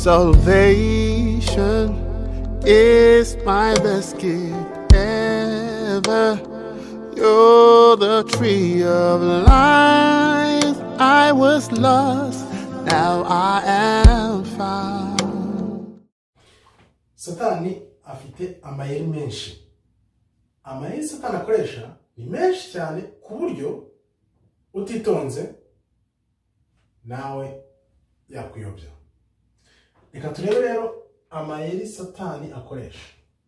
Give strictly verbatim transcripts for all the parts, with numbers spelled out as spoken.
Salvation is my best gift ever. You're the tree of life. I was lost, now I am found. Satani afite amayeri menshi. Amayeri satani akoresha ni menshi cyane ku buryo utitonze nawe yakuyobya. Reka turebe rero amayeri satani akoresha.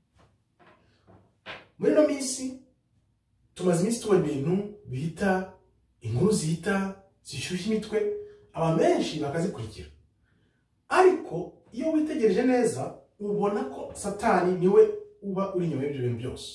Muri no minsi tumaze iminsi tubona ibintu bihita inkuru zihita zishyushya imitwe, aba menshi bakazikurikira. Ariko iyo witegereje neza ubona ko satani niwe uba uri inyuma y'ibyo bintu byose.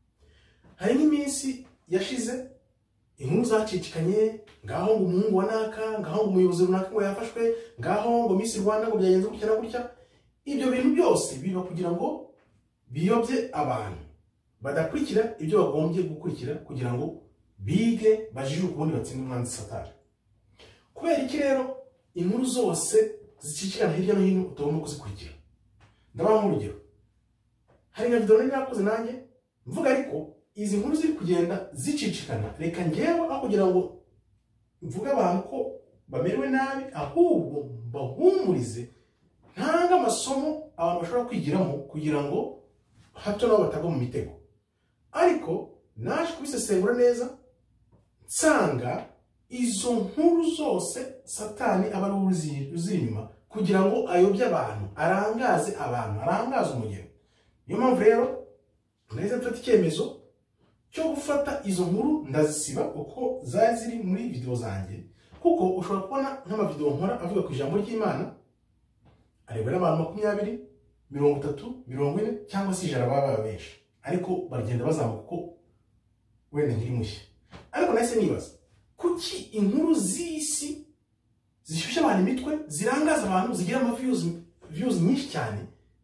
Hari nk'iminsi yashize inkuru zacicikanye, ngaho ngo umuhungu wa naka, ngaho ngo umuyobozi runaka ngo yafashwe, ngaho ngo Miss Rwanda ngo byagenze gutya na gutya. Ibyo bintu byose biba kugira ngo biyobye abantu badakurikira ibyo bagombye gukurikira, kugira ngo bige bajijuke ubundi batsinde umwanzi satani. Kubera iki rero inkuru zose zicicikana hirya no hino utagomba kuzikurikira? Ndabaha urugero. Hari nka video nari nakoze nanjye mvuga ariko izi nkuru ziri kugenda zicicikana, reka ngewe aho kugira ngo mvuga abantu ko bamerewe nabi, ahubwo bahumurize, ntanga amasomo abantu bashobora kwigiramo kugira ngo hato nabo batagwa mu mitego. Ariko naje kubisesengura neza nsanga izo nkuru zose satani aba ari uziri inyuma kugira ngo ayobye abantu, arangaze abantu, arangaze umugeni. Niyo mpamvu rero nahise mfata icyemezo cyo gufata izo nkuru ndazisiba uko zari ziri muri video zanjye, kuko ushobora kubona nk'amavideo nkora avuga ku ijambo ry'Imana arebwa n'abantu makumyabiri, mirongo itatu, mirongo ine cyangwa se ijana baba benshi, ariko bagenda bazamuka uko wenda nkiri mushya. Ariko nahise nibaza kuki inkuru z'isi zishyushya abantu imitwe, zirangaza abantu, zigira ama views views nyinshi cyane,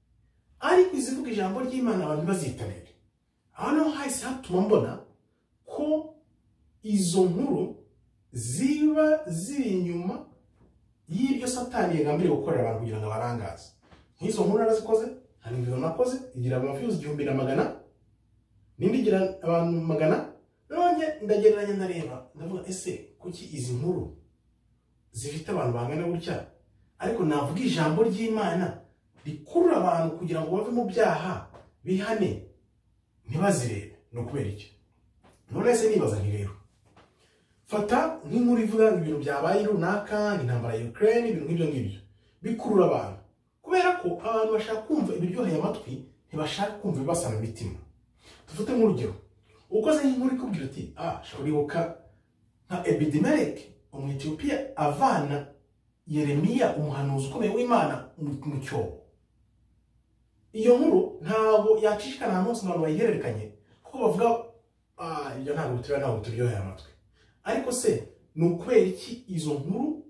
ariko izivuga ijambo ry'Imana abantu bazitabira. Hano hahise hatuma mbona ko izo nkuru ziba ziri inyuma y'ibyo satani yagambiriye gukorera abantu kugira ngo abarangaze. Nk'izo nkuru narazikoze, hari video nakoze igira ama views igihumbi na magana, nindi igira abantu magana. None ndagereranya ndareba ndavuga ese kuki izi nkuru zifite abantu bangana gutya, ariko navuga ijambo ry'Imana rikurura abantu kugira ngo bave mu byaha bihane ntibazirebe? No kubera iki? None se nibaza nti rero fata nk'inkuru ivuga ibintu byabaye runaka, intambara ya Ukraine, ibintu nk'ibyo ngibyo bikurura abantu, kubera ko abantu bashaka kumva ibiryoheye amatwi, ntibashaka kumva ibasana imitima. Tufate nk'urugero, ukoze nk'inkuru ikubwira ati ah shobora nka Ebidimelek Umwetiyopiya avana Yeremiya umuhanuzi ukomeye w'Imana mu cyobo. Iyo nkuru ntabwo yacishikana ahantu hose abantu bayihererekanye, kuko bavuga ah ibyo ntabwo bitira ntabwo turyoheye amatwi. Ariko se ni ukubera iki izo nkuru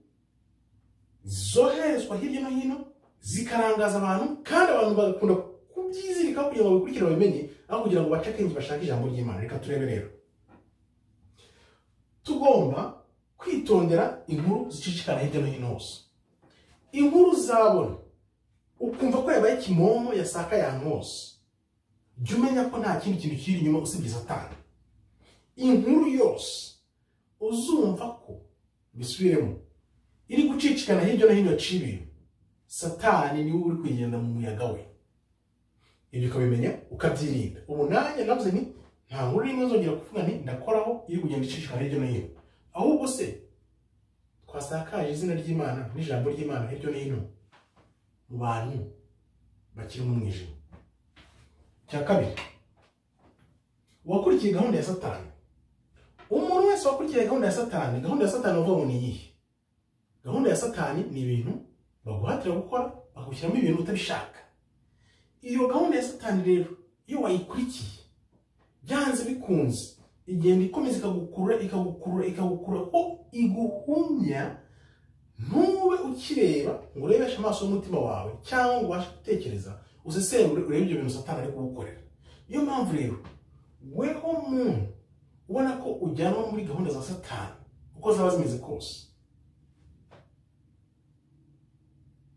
zoherezwa hirya no hino zikarangaza abantu, kandi abantu bagakunda kubyizirika kugira ngo babikurikire babimenye, aho kugira ngo bace akenge bashake ijambo ry'Imana? Reka turebe rero. Tugomba kwitondera inkuru zicicikana hirya no hino hose. Inkuru zabona ukumva ko yabaye kimomo yasaka ahantu hose, jya umenya ko nta kindi kintu kiri inyuma usibye satani. Inkuru yose uzumva ko bisubiremo iri gucicikana hirya no hino yaciye ibintu, satani niwe uri kugenda mu muyaga we. Ibyo ukabimenya ukabyirinda. Ubu nanjye navuze nti nta nkuru rimwe nzongera kuvuga nti ndakoraho iri kugenda icicikana hirya no hino, ahubwo se twasakaje izina ry'Imana n'ijambo ry'Imana hirya no hino mu bantu bakiri mu mwijima. Cya kabiri, wakurikiye gahunda ya satani. Umuntu wese wakurikiye gahunda ya satani, gahunda ya satani uvuga ngo ni iyihe? Gahunda ya satani ni ibintu baguhatira gukora, bakagushyiramo ibintu utabishaka. Iyo gahunda ya satani rero iyo wayikurikiye byanze bikunze igenda ikomeza ikagukurura ikagukurura ikagukurura ko iguhumya, ntube ukireba ngo urebeshe amaso y'umutima wawe cyangwa ngo ubashe gutekereza usesengure urebe ibyo bintu satani ari kugukorera. Niyo mpamvu rero weho muntu ubona ko ujyanwa muri gahunda za satani uko zaba zimeze kose,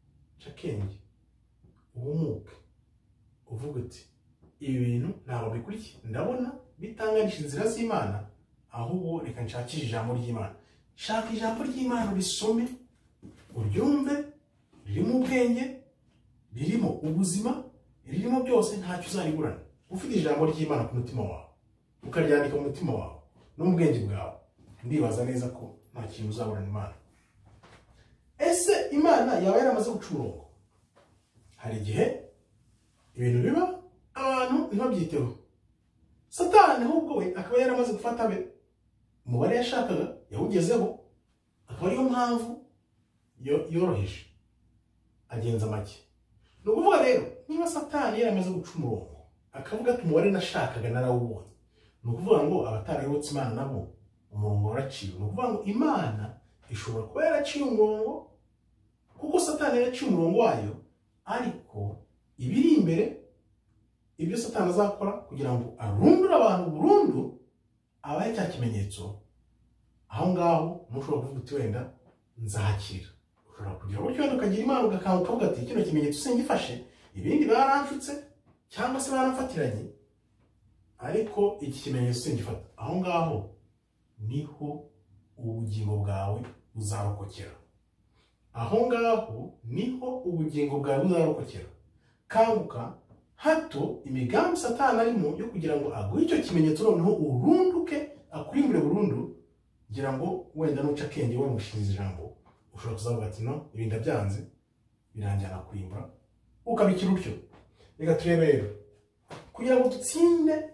ca akenge uhumuke uvuga uti ibi bintu ntabwo bikurikiye ndabona bitanganisha inzira z'Imana ahubwo reka nshakishe ijambo ry'Imana. Shaka ijambo ry'Imana urisome uryumve ririmo ubwenge ririmo ubuzima ririmo byose ntacyo uzariburana. Ufite ijambo ry'Imana ku mutima wawe ukaryandika mu mutima wawe no mu bwenge bwawe ndibaza neza ko nta kintu uzaburana Imana. Ese Imana yaba yaramaze guca umurongo? Hari igihe ibintu biba abantu ntibabyiteho. Satani ahubwo we akaba yaramaze gufata be umubare yashakaga yawugezeho, akaba ariyo mpamvu yoroheje agenza make. Ni ukuvuga rero niba Satani yaramaze guca umurongo akavuga ati umubare nashakaga narawubonye, ni ukuvuga ngo abatarayobotse Imana nabo umurongo waraciwe. Ni ukuvuga ngo Imana ishobora kuba yaraciye umurongo kuko Satani yaraciye umurongo wayo, ariko ibiri imbere ibyo Satani azakora kugira ngo arundure abantu burundu abaye cya kimenyetso, aho ngaho mushobora kuvuga uti wenda nzakira. Ushobora kugira buryo wenda ukagira Imana ugakanguka uvuga ati kino kimenyetso singifashe, ibindi baranshutse cyangwa se baramfatiranye, ariko iki kimenyetso singifata. Aho ngaho niho ubugingo bwawe buzarokokera. Aho ngaho niho ubugingo bwawe buzarokokera. Kanguka hato imigambi Satani arimo yo kugira ngo aguhe icyo kimenyetso noneho urunduke akurimbure burundu, ngira ngo wenda nuca akenge we mushinze ijambo ushobora kuzavuga ati no ibi ndabyanze biranjyana kurimbura ukabikira utyo. Reka turebe rero kugira ngo dutsinde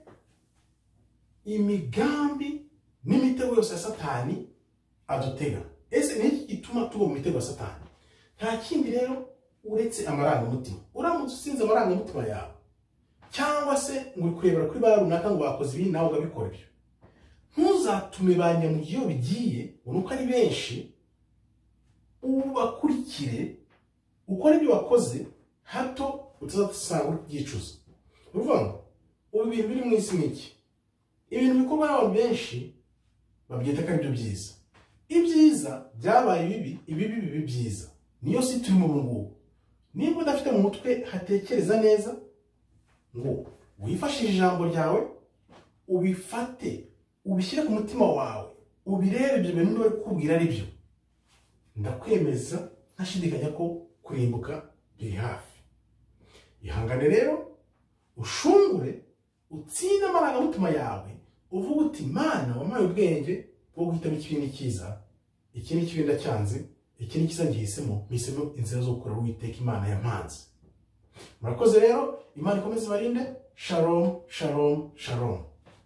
imigambi n'imitego yose ya Satani adutega. Ese niki gituma tuba mu mitego ya Satani? Nta kindi rero uretse amarangamutima. Uramutse usinze amarangamutima yawe cyangwa se ngo kurebera kuri ba runaka ngo bakoze ibi nawe ugabikora ibyo, ntuzatume banyamugiye iyo bigiye unuko ari benshi ubakurikire ukora ibyo wakoze hato utazasanga uri kubyicuza. Uvuga ngo ubu bintu biri mu isi niki ibintu bikorwa n'abantu benshi babyita ko ari byo byiza. Ibyiza byabaye bibi, ibibi bibi byiza. Niyo si turi mu ngubu. Niba udafite mu mutwe hatekereza neza ngo wifashishe ijambo ryawe ubifate ubishyire ku mutima wawe ubirebe ibyo bintu bari kubwira ari byo, ndakwemeza ntashidikanya ko kurimbuka biri hafi. Ihangane rero ushungure utsinde amarangamutima yawe uvuga uti Imana wampaye ubwenge bwo guhitamo ikibi n'ikiza, iki ni kibi ndacyanze, iki ni kiza ngihisemo, mpisemo inzira zo gukora Uwiteka Imana yampanze. Murakoze rero, Imana ikomeze ibarinde. Shalom, shalom, shalom.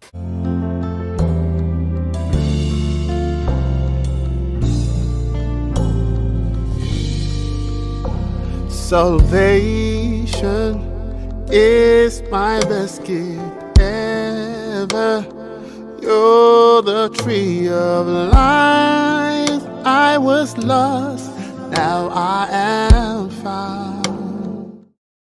Salvation is my best gift ever. You're the tree of life. I was lost, now I am found.